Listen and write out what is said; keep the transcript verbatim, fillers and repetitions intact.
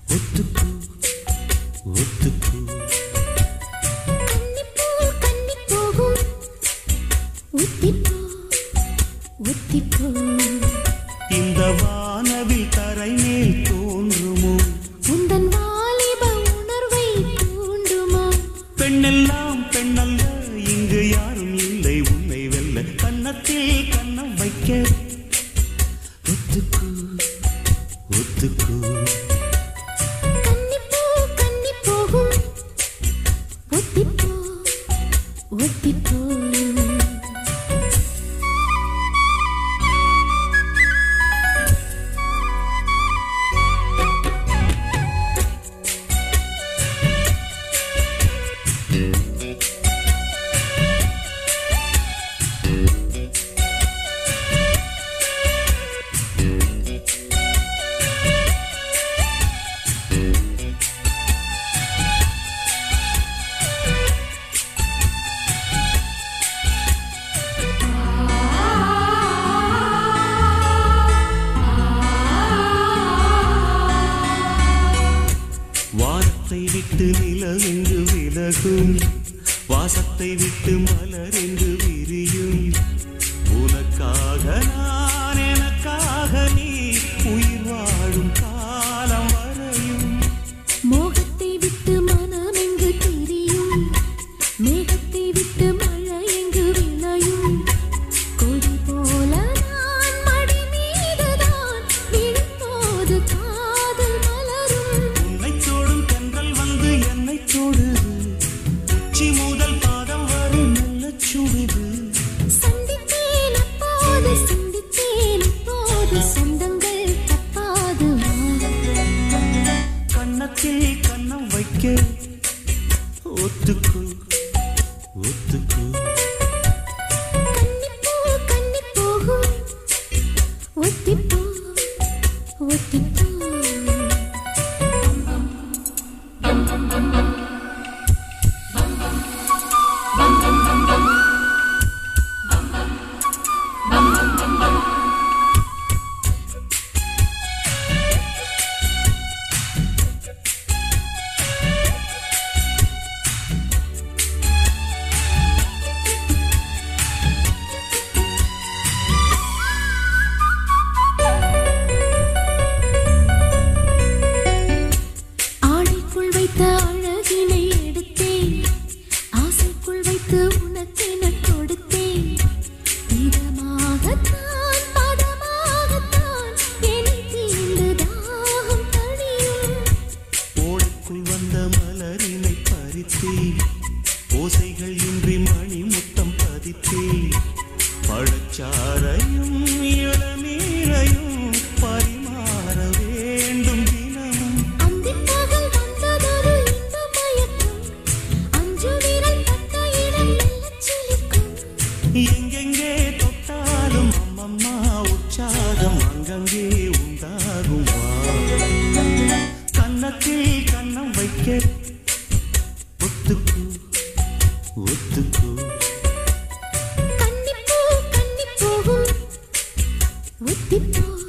ஒத்துக்கு ஒத்துக்கு கன்னிப்பூ கன்னி போகும் ஒத்திப்போ ஒத்திப்போ இந்த வானவில் தரை மேல் தோன்றுமோ உந்தன் வாலிப உணர்வை தூண்டுமோ பெண்ணெல்லாம் பெண்ணல்ல இங்கு யாரும் இல்லை உன்னை வெல்ல கன்னத்தில் கன்னம் வைக்க ஒத்துக்கு ஒத்துக்கு கன்னிப்பூ கன்னி போகும் ஒத்திப்போ ஒத்திப்போ வானத்தை விட்டு நிலவென்று விலகும் வாசத்தை விட்டு மலரென்று விரியும் உனக்காக நான் எனக்காக நீ உயிர் வாழும் காலம் வரையும் மோகத்தை விட்டு மனம் எங்கு திரியும் மேகத்தை விட்டு மழை எங்கு விளையும் கொடி போல நான் மடி மீதுதான் விழும்போது காதல் மலரும் உன்னை சோடும் தென்றல் வந்து என்னை சோடுது உச்சி முதல் பாதம் வரை நல்ல சுடுது சந்தித்தேன் அப்போது சிந்தித்தேன் இப்போது சொந்தங்கள் தப்பாது கன்னத்தில் கன்னம் வைக்க ஒத்துக்கு ஒத்துக்கு கன்னிப்பூ கன்னி போகும் ஒத்திப்போ ஒத்திப்போ ஆடைக்குள் வைத்த அழகினை எடுத்தேன் ஆசைக்குள் வைத்து உனக்கென கொடுத்தேன் இதமாகத்தான் பதமாகத்தான் என்னை தீண்டு தாகம் தணியும் ஓடைக்குள் வந்த மலரினை பறித்தேன் ஓசைகள் இன்றி மணி முத்தம் பதித்தேன் பழச்சாரையும் இளநீரையும் பரிமாற வேண்டும் தினமும் அந்திப் பகல் வந்ததொரு இன்ப மயக்கம் அஞ்சு விரல் பட்ட இடம் மெல்லச் சிலிர்க்கும் எங்கெங்கே தொட்டாலும் அம்மம்மா உற்சாகம் அங்கங்கே உண்டாகும் வா. கன்னத்தில் கன்னம் வைக்க ஒத்துக்கு ஒத்துக்கு கன்னிப்பூ கன்னி போகும் ஒத்திப்போ